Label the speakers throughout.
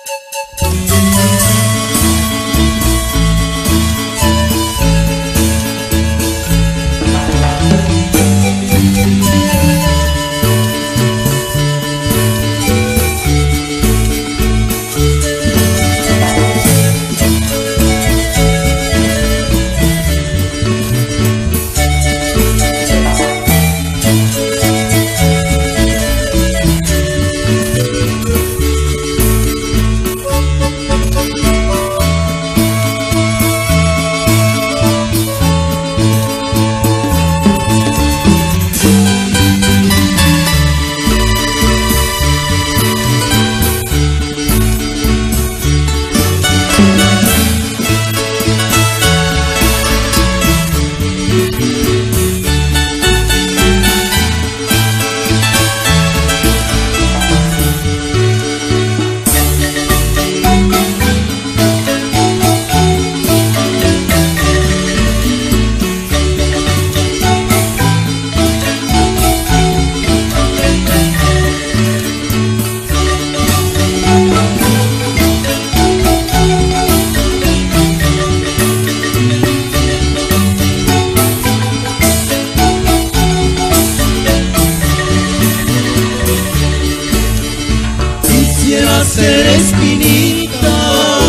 Speaker 1: Ser espinita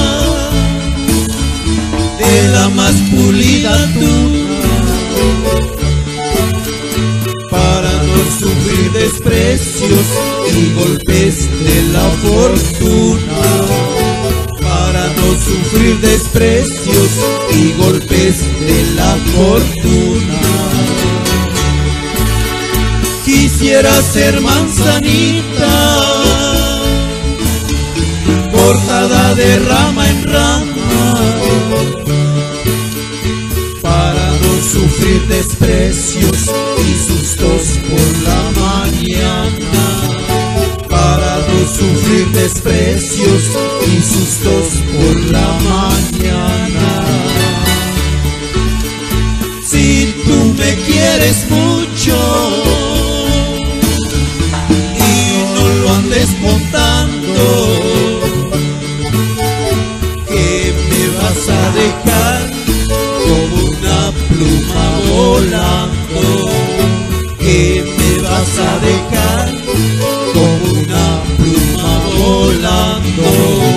Speaker 1: de la más pulida tuna, para no sufrir desprecios y golpes de la fortuna, para no sufrir desprecios y golpes de la fortuna. Quisiera ser manzanita cortada de rama en rama, para no sufrir desprecios y sustos por la mañana, para no sufrir desprecios y sustos por la mañana. Si tú me quieres mucho y no lo andes montando, vas a dejar como una pluma volando, que me vas a dejar como una pluma volando.